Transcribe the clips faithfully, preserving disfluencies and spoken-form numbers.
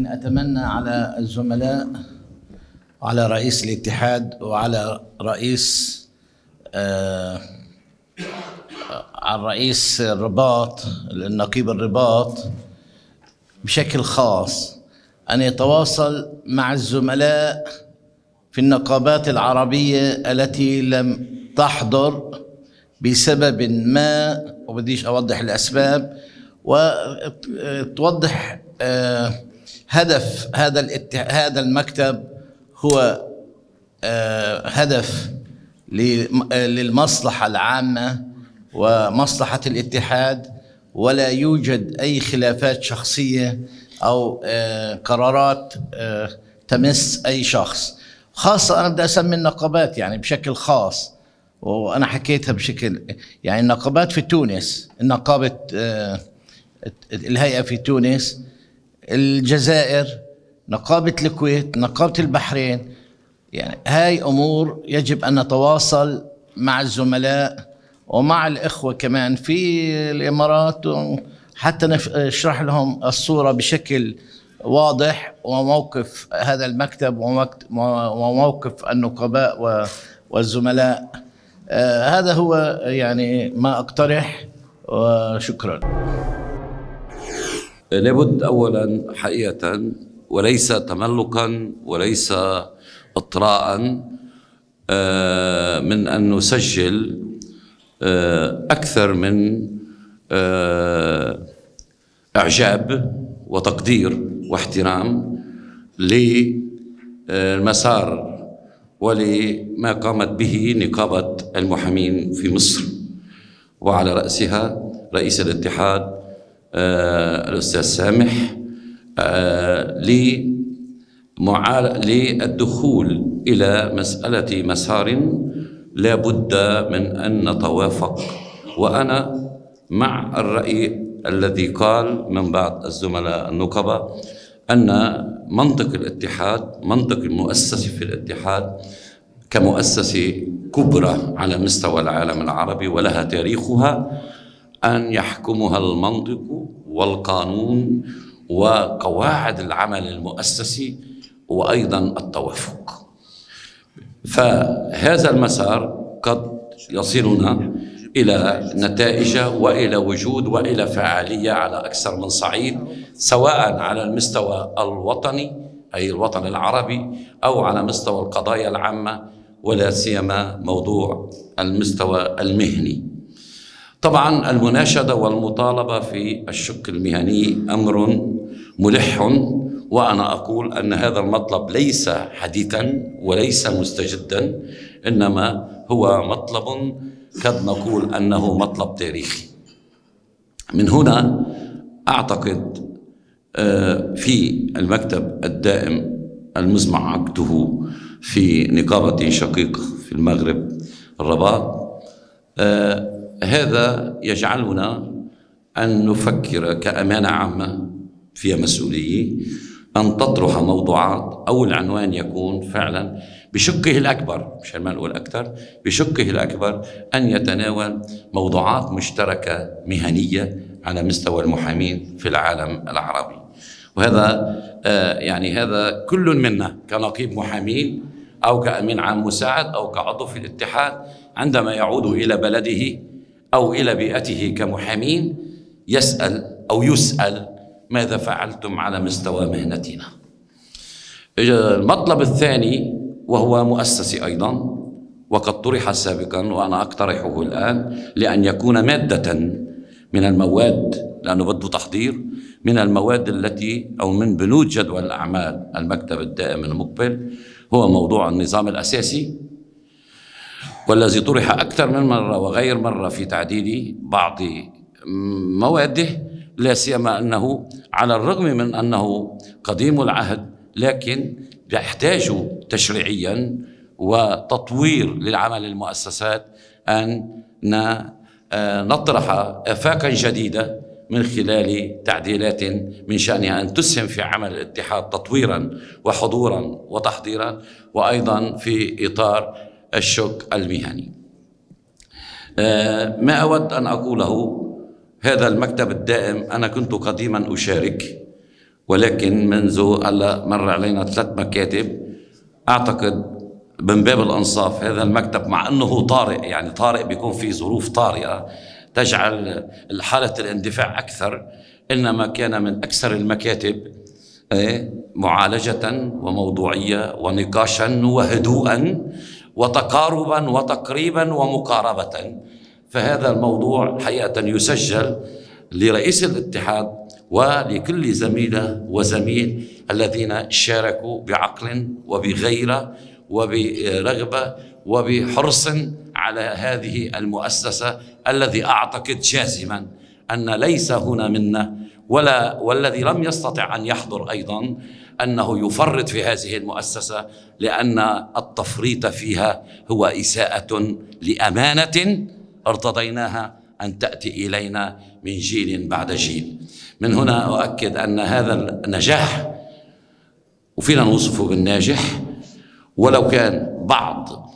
يعني أتمنى على الزملاء وعلى رئيس الاتحاد وعلى رئيس آه على رئيس الرباط النقيب الرباط بشكل خاص أن يتواصل مع الزملاء في النقابات العربية التي لم تحضر بسبب ما، وبديش أوضح الأسباب، وتوضح آه هدف هذا هذا المكتب هو آه هدف للمصلحة العامة ومصلحة الاتحاد، ولا يوجد أي خلافات شخصية أو آه قرارات آه تمس أي شخص. خاصة أنا بدي أسمي النقابات يعني بشكل خاص، وأنا حكيتها بشكل يعني النقابات في تونس، النقابة آه الهيئة في تونس، الجزائر، نقابة الكويت، نقابة البحرين، يعني هاي أمور يجب أن نتواصل مع الزملاء ومع الإخوة كمان في الإمارات حتى نشرح لهم الصورة بشكل واضح، وموقف هذا المكتب وموقف النقباء والزملاء. آه هذا هو يعني ما أقترح، وشكرا. لابد أولا حقيقة وليس تملقا وليس اطراء من أن نسجل أكثر من إعجاب وتقدير واحترام للمسار ولما قامت به نقابة المحامين في مصر، وعلى رأسها رئيس الاتحاد الأستاذ سامح، للدخول إلى مسألة مسار لا بد من أن نتوافق. وأنا مع الرأي الذي قال من بعض الزملاء النقباء أن منطق الاتحاد، منطق المؤسسة في الاتحاد كمؤسسة كبرى على مستوى العالم العربي ولها تاريخها، أن يحكمها المنطق والقانون وقواعد العمل المؤسسي وأيضا التوافق. فهذا المسار قد يصلنا إلى نتائج وإلى وجود وإلى فعالية على أكثر من صعيد، سواء على المستوى الوطني أي الوطن العربي أو على مستوى القضايا العامة، ولا سيما موضوع المستوى المهني. طبعا المناشدة والمطالبة في الشق المهني أمر ملح، وأنا أقول أن هذا المطلب ليس حديثا وليس مستجدا، إنما هو مطلب قد نقول أنه مطلب تاريخي. من هنا أعتقد في المكتب الدائم المزمع عقده في نقابة شقيقة في المغرب الرباط، هذا يجعلنا أن نفكر كأمانة عامة فيها مسؤولية أن تطرح موضوعات، أو العنوان يكون فعلا بشقه الأكبر، مش ما نقول أكثر، بشقه الأكبر أن يتناول موضوعات مشتركة مهنية على مستوى المحامين في العالم العربي. وهذا آه يعني هذا كل منا كنقيب محامين أو كأمين عام مساعد أو كعضو في الاتحاد عندما يعود إلى بلده أو إلى بيئته كمحامين يسأل أو يسأل ماذا فعلتم على مستوى مهنتنا. المطلب الثاني وهو مؤسسي أيضا، وقد طرح سابقا وأنا أقترحه الآن لأن يكون مادة من المواد، لأنه بده تحضير من المواد التي أو من بنود جدول الأعمال المكتب الدائم المقبل، هو موضوع النظام الأساسي، والذي طرح أكثر من مرة وغير مرة في تعديل بعض مواده، لا سيما أنه على الرغم من أنه قديم العهد لكن يحتاج تشريعيا وتطوير للعمل المؤسسات أن نطرح آفاقا جديدة من خلال تعديلات من شأنها أن تسهم في عمل الاتحاد تطويرا وحضورا وتحضيرا، وأيضا في إطار الشق المهني. ما أود أن أقوله، هذا المكتب الدائم أنا كنت قديما أشارك ولكن منذ هلا مر علينا ثلاث مكاتب، أعتقد من باب الأنصاف هذا المكتب مع أنه طارئ، يعني طارئ بيكون في ظروف طارئة تجعل حالة الاندفاع أكثر، إنما كان من أكثر المكاتب معالجة وموضوعية ونقاشا وهدوءا وتقاربا وتقريبا ومقاربة. فهذا الموضوع حقيقة يسجل لرئيس الاتحاد ولكل زميلة وزميل الذين شاركوا بعقل وبغيرة وبرغبة وبحرص على هذه المؤسسة، الذي أعتقد جازما أن ليس هنا منا ولا والذي لم يستطع أن يحضر أيضا أنه يفرط في هذه المؤسسة، لأن التفريط فيها هو إساءة لأمانة ارتضيناها أن تأتي إلينا من جيل بعد جيل. من هنا أؤكد أن هذا النجاح وفينا نوصفه بالناجح، ولو كان بعض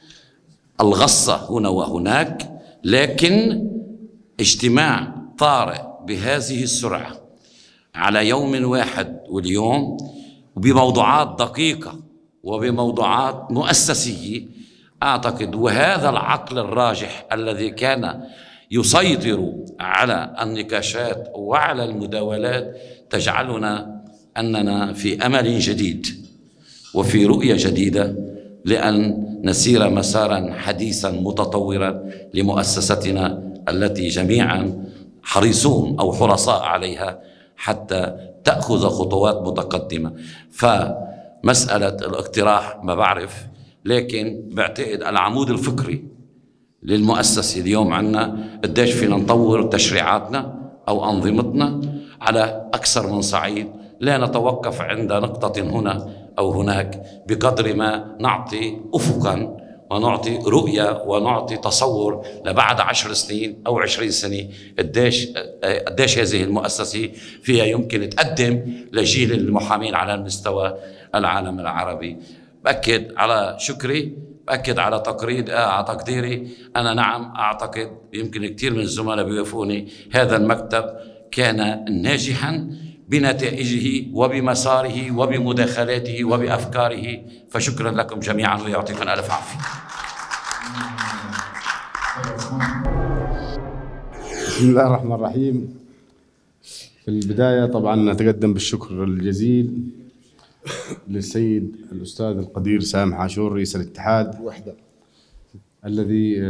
الغصة هنا وهناك، لكن اجتماع طارئ بهذه السرعة على يوم واحد واليوم بموضوعات دقيقة وبموضوعات مؤسسية، أعتقد وهذا العقل الراجح الذي كان يسيطر على النقاشات وعلى المداولات تجعلنا أننا في أمل جديد وفي رؤية جديدة لأن نسير مسارا حديثا متطورا لمؤسستنا التي جميعا حريصون أو حرصاء عليها حتى تأخذ خطوات متقدمة. فمسألة الاقتراح ما بعرف، لكن بعتقد العمود الفكري للمؤسسة اليوم عنا قديش فينا نطور تشريعاتنا أو أنظمتنا على أكثر من صعيد، لا نتوقف عند نقطة هنا أو هناك، بقدر ما نعطي أفقا ونعطي رؤية ونعطي تصور لبعد عشر سنين أو عشرين سنة قديش قديش هذه المؤسسة فيها يمكن تقدم لجيل المحامين على المستوى العالم العربي. بأكد على شكري، بأكد على تقريد على تقديري. أنا نعم أعتقد يمكن كثير من الزملاء بيوافقوني، هذا المكتب كان ناجحا بنتائجه وبمساره وبمداخلاته وبأفكاره، فشكرا لكم جميعا ويعطيكم ألف عافية. بسم الله الرحمن الرحيم. في البداية طبعا نتقدم بالشكر الجزيل للسيد الأستاذ القدير سامح عاشور رئيس الاتحاد وحدة، الذي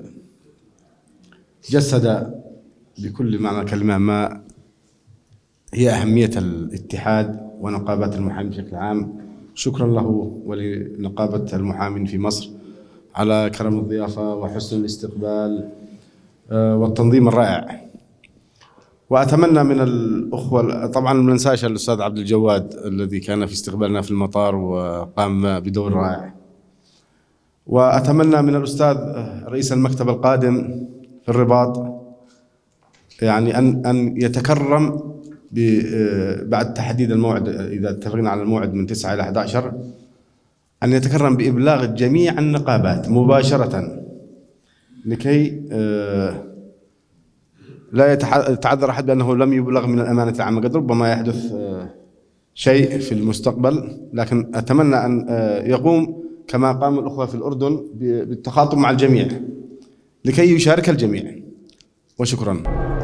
جسد بكل معنى الكلمة ما هي أهمية الاتحاد ونقابات المحامين بشكل عام. شكرا له ولنقابة المحامين في مصر على كرم الضيافة وحسن الاستقبال والتنظيم الرائع. وأتمنى من الأخوة، طبعا ما ننساش الأستاذ عبد الجواد الذي كان في استقبالنا في المطار وقام بدور رائع. وأتمنى من الأستاذ رئيس المكتب القادم في الرباط يعني أن أن يتكرم بعد تحديد الموعد، إذا اتفقنا على الموعد من تسعة إلى أحد عشر، أن يتكرم بإبلاغ جميع النقابات مباشرة لكي لا يتعذر أحد بأنه لم يبلغ من الأمانة العامة، قد ربما يحدث شيء في المستقبل. لكن أتمنى أن يقوم كما قام الأخوة في الأردن بالتخاطب مع الجميع لكي يشارك الجميع. وشكرا.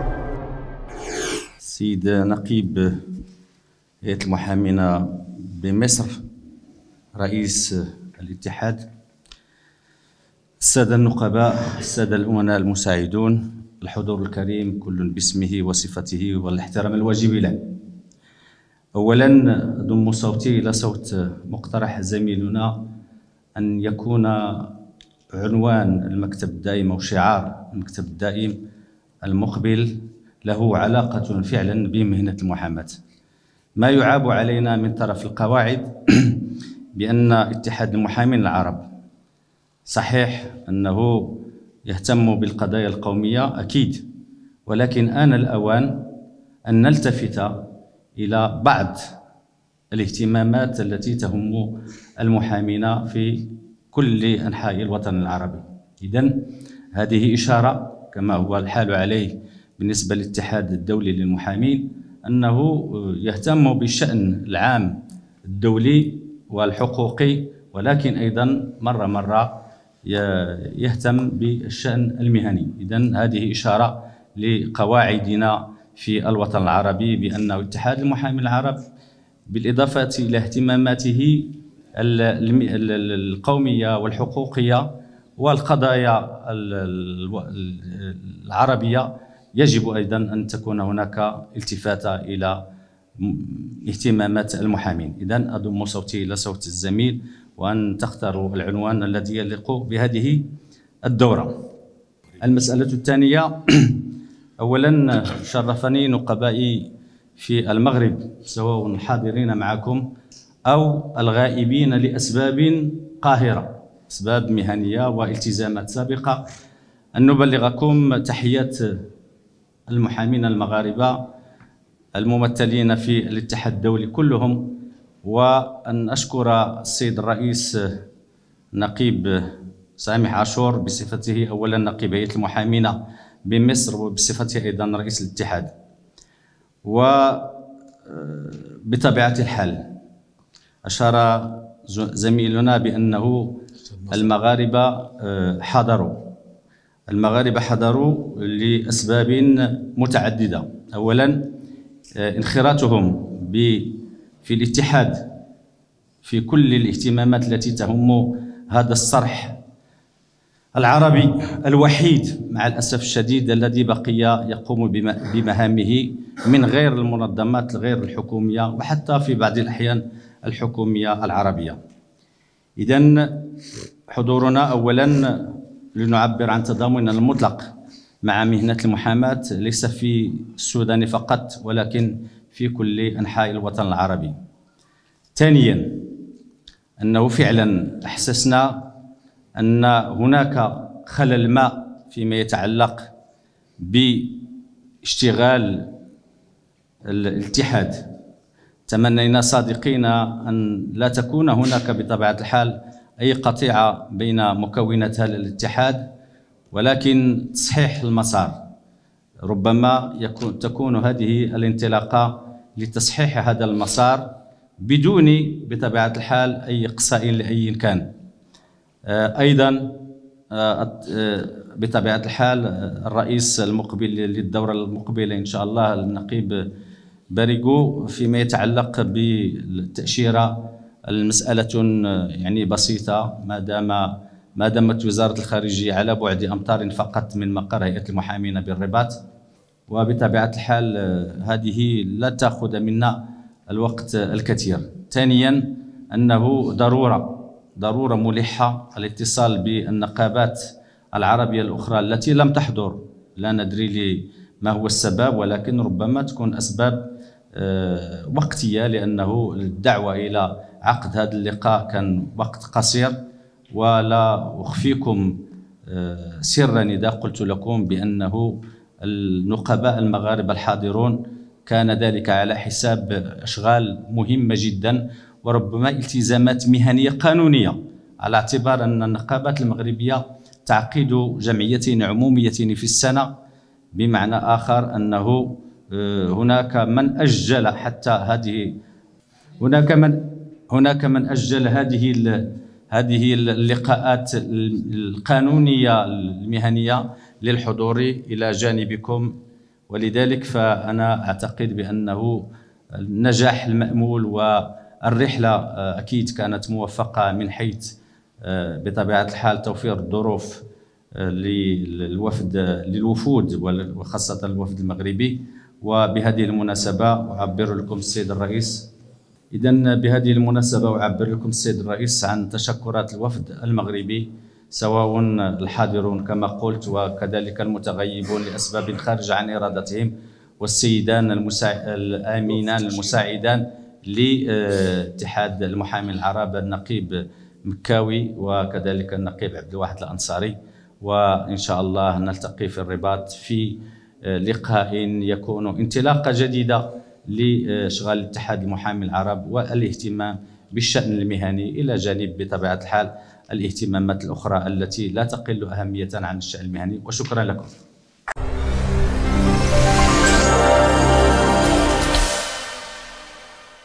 سيد نقيب هيئة المحامين بمصر، رئيس الاتحاد، السادة النقباء، السادة الأمناء المساعدون، الحضور الكريم كل باسمه وصفته والاحترام الواجب له. أولا أضم صوتي إلى صوت مقترح زميلنا أن يكون عنوان المكتب الدائم أو شعار المكتب الدائم المقبل له علاقة فعلا بمهنة المحاماة. ما يعاب علينا من طرف القواعد بأن اتحاد المحامين العرب صحيح أنه يهتم بالقضايا القومية أكيد، ولكن آن الأوان أن نلتفت إلى بعض الاهتمامات التي تهم المحامين في كل أنحاء الوطن العربي. إذن هذه إشارة كما هو الحال عليه بالنسبة للاتحاد الدولي للمحامين أنه يهتم بالشأن العام الدولي والحقوقي، ولكن أيضا مرة مرة يهتم بالشأن المهني. إذن هذه إشارة لقواعدنا في الوطن العربي بأن اتحاد المحامين العرب بالإضافة إلى اهتماماته القومية والحقوقية والقضايا العربية يجب أيضا أن تكون هناك التفاتة إلى اهتمامات المحامين. إذن أضم صوتي إلى صوت الزميل وأن تختاروا العنوان الذي يليق بهذه الدورة. المسألة الثانية، أولا شرفني نقبائي في المغرب سواء الحاضرين معكم أو الغائبين لأسباب قاهرة، أسباب مهنية والتزامات سابقة، أن نبلغكم تحيات المحامين المغاربة الممثلين في الاتحاد الدولي كلهم، وأن أشكر السيد الرئيس نقيب سامح عاشور بصفته أولا نقيب هيئة المحامين بمصر وبصفته أيضا رئيس الاتحاد. وبطبيعة الحال أشار زميلنا بأنه المغاربة حضروا المغاربة حضروا لأسباب متعددة. أولا انخراطهم في الاتحاد في كل الاهتمامات التي تهم هذا الصرح العربي الوحيد مع الأسف الشديد الذي بقي يقوم بمهامه من غير المنظمات غير الحكومية وحتى في بعض الأحيان الحكومية العربية. إذن حضورنا أولا لنعبر عن تضامننا المطلق مع مهنة المحاماة ليس في السودان فقط ولكن في كل أنحاء الوطن العربي. ثانيا أنه فعلا أحسسنا أن هناك خلل ما فيما يتعلق باشتغال الاتحاد. تمنينا صادقين أن لا تكون هناك بطبيعة الحال أي قطيعة بين مكونات هذا الاتحاد، ولكن تصحيح المسار. ربما يكون تكون هذه الانطلاقة لتصحيح هذا المسار بدون بطبيعة الحال أي إقصاء لأي كان. أيضا بطبيعة الحال الرئيس المقبل للدورة المقبلة إن شاء الله النقيب باريغو فيما يتعلق بالتأشيرة المسألة يعني بسيطة، ما دام ما دامت وزارة الخارجية على بعد أمتار فقط من مقر هيئة المحامين بالرباط، وبطبيعة الحال هذه لا تأخذ منا الوقت الكثير. ثانيا أنه ضرورة ضرورة ملحة الاتصال بالنقابات العربية الأخرى التي لم تحضر، لا ندري ما هو السبب ولكن ربما تكون أسباب وقتية، لأنه الدعوة إلى عقد هذا اللقاء كان وقت قصير. ولا أخفيكم سرا إذا قلت لكم بأنه النقباء المغاربة الحاضرون كان ذلك على حساب أشغال مهمة جدا وربما التزامات مهنية قانونية، على اعتبار أن النقابات المغربية تعقد جمعيتين عموميتين في السنة، بمعنى آخر أنه هناك من أجل حتى هذه هناك من هناك من أجل هذه هذه اللقاءات القانونية المهنية للحضور إلى جانبكم. ولذلك فأنا أعتقد بأنه النجاح المأمول والرحلة أكيد كانت موفقة من حيث بطبيعة الحال توفير الظروف للوفد للوفود وخاصة الوفد المغربي. وبهذه المناسبة أعبر لكم السيد الرئيس إذن بهذه المناسبة أعبر لكم السيد الرئيس عن تشكرات الوفد المغربي سواء الحاضرون كما قلت وكذلك المتغيبون لأسباب خارجة عن إرادتهم، والسيدان المساع... الآمينان المساعدان لاتحاد المحامين العرب النقيب مكاوي وكذلك النقيب عبد الواحد الأنصاري. وإن شاء الله نلتقي في الرباط في لقاء يكون انطلاقة جديدة لإشغال اتحاد المحامين العرب والاهتمام بالشأن المهني إلى جانب بطبيعة الحال الاهتمامات الأخرى التي لا تقل أهمية عن الشأن المهني. وشكرا لكم.